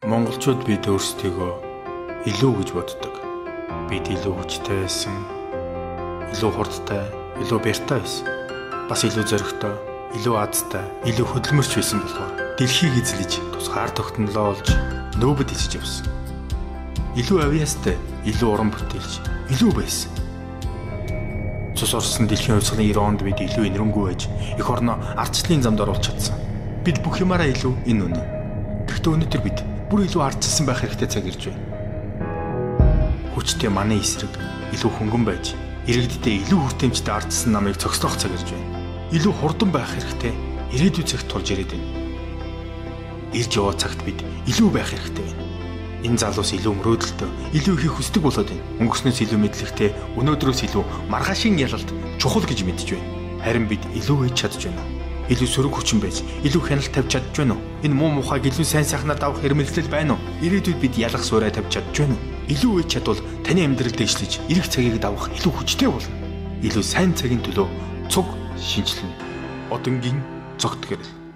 Монголчууд бид өөрсдийгөө илүү гэж боддог. Бид илүү хүчтэй байсан, илүү хурдтай, илүү баяртай байсан. Бас илүү зоригтой, илүү азтай, илүү хөдөлмөрч байсан болохоор дэлхийг эзлэж, тусгаар тогтнолоо олж, нөөбөд хийж явсан. Илүү авьяастай, илүү уран бүтээлч, илүү байсан. Цус орсон дэлхийн хувьсгалын 90 онд бид илүү инэрэнгүй байж, эх орноо ардчлалын замд оруулж чадсан. Бид бүх юмараа илүү энэ үнэ. Гэхдээ өнөөдөр бид бүр илүү ардчилсан байх хэрэгтэй цаг ирж байна. Хүчтэй манай эсрэг илүү хөнгөн байж, иргэддээ илүү хүртээмжтэй ардсан намыг цогцлох цаг ирж байна. Илүү хурдан байх хэрэгтэй ирээдүйн цагт тулж ирээд байна. Ирж яваа цагт бид илүү байх хэрэгтэй байна. Энэ залуус илүү мөрөөдөлтөө, илүү их хүсдэг болоод байна. Өнгөрснөөс илүү мэдлэгтэй, өнөөдрөөс илүү маргаашийн ялалт чухал гэж мэдж байна. Харин бид илүү хийж чадж байна. Илүү сөрөг хүчин байж, илүү хяналт тавьж чадж байна уу? Энэ муу мухайг илүү сайн сайхнаар давах хэрмэлзэл байна уу? Ирээдүйд бид ялах суурай тавьж чадж байна уу? Илүү хийж чадвал таны амьдрал дэвшлэж, эрэх цагийг давах илүү хүчтэй болно. Илүү сайн цагийн төлөө цуг шинжилнэ. Одонгийн цогт гэрэл.